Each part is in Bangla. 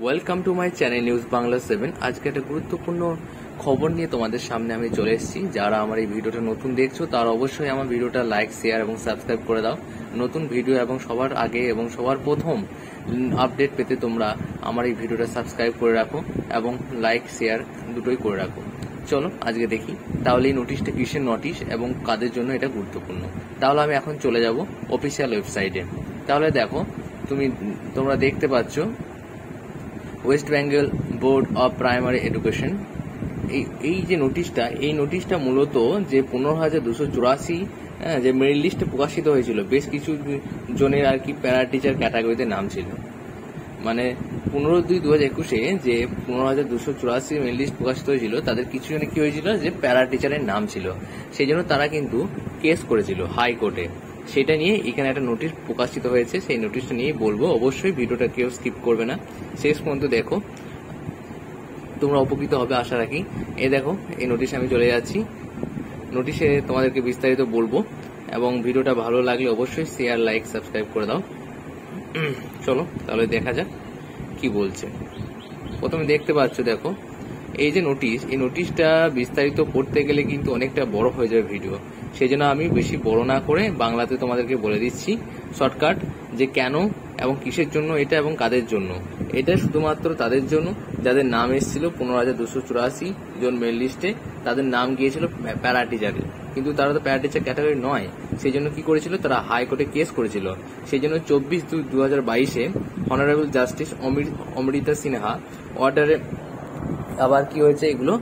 Welcome to my channel news Bangla 7। আজকে একটা গুরুত্বপূর্ণ খবর নিয়ে তোমাদের সামনে আমি চলে এসেছি। যারা আমার এই ভিডিওটা নতুন দেখছো তারা অবশ্যই আমার ভিডিওটা লাইক, শেয়ার এবং সাবস্ক্রাইব করে দাও। নতুন ভিডিও এবং সবার আগে এবং সবার প্রথম আপডেট পেতে তোমরা আমার এই ভিডিওটা সাবস্ক্রাইব করে রাখো এবং লাইক, শেয়ার দুটোই করে রাখো। চলো আজকে দেখি তাহলে এই নোটিশটা কিসের নোটিশ এবং কাদের জন্য এটা গুরুত্বপূর্ণ। তাহলে আমি এখন চলে যাব অফিসিয়াল ওয়েবসাইটে। তাহলে দেখো তোমরা দেখতে পাচ্ছ West Bengal board of primary education এই যে নোটিশটা, এই নোটিশটা মূলত যে 15,284 যে মেরিট লিস্টে প্রকাশিত হয়েছিল, বেশ কিছু জনের আর কি প্যারা টিচার ক্যাটাগরিতে নাম ছিল। মানে 15/2/2021 যে 15,284 মেরিট লিস্ট প্রকাশিত হয়েছিল, তাদের কিছু জনের কি হয়েছিল যে প্যারা টিচারের নাম ছিল, সেই জন্য তারা কিন্তু কেস করেছিল হাইকোর্টে। সেটা নিয়ে এখানে একটা নোটিশ প্রকাশিত হয়েছে, সেই নোটিশটা নিয়ে বলবো। অবশ্যই ভিডিওটা কেউ স্কিপ করবে না, শেষ পর্যন্ত দেখো, তোমরা উপকৃত হবে আশা রাখি। এই দেখো, এই নোটিশে আমি চলে যাচ্ছি। নোটিশে তোমাদেরকে বিস্তারিত বলবো এবং ভিডিওটা ভালো লাগলে অবশ্যই শেয়ার, লাইক, সাবস্ক্রাইব করে দাও। চলো তাহলে দেখা যাক কি বলছে। প্রথমে দেখতে পাচ্ছ, দেখো এই যে নোটিশ, এই নোটিশটা বিস্তারিত করতে গেলে কিন্তু অনেকটা বড় হয়ে যাবে ভিডিও। সেই জন্য আমি বেশি বড় না করে বাংলাতে তোমাদেরকে বলে দিচ্ছি শর্টকাট, যে কেন এবং কিসের জন্য এটা এবং কাদের জন্য। এটা শুধুমাত্র তাদের জন্য যাদের নাম এসেছিল 15,284 জন মেরিট লিস্টে, তাদের নাম গিয়েছিল প্যারা টিচারে, কিন্তু তারা তো প্যারা টিচার ক্যাটাগরি নয়। সেই জন্য কি করেছিল, তারা হাইকোর্টে কেস করেছিল। সেই জন্য 24/2/2022 অনারেবল জাস্টিস অমৃতা সিনহা অর্ডারে আবার কি হয়েছে, এগুলো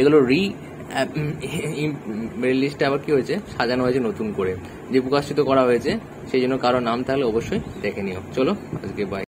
মেরিট লিস্টে আবার কি হয়েছে, সাজানো হয়েছে নতুন করে, যে প্রকাশিত করা হয়েছে। সেই জন্য কারো নাম থাকলে অবশ্যই দেখে নিও। চলো আজকে বাই।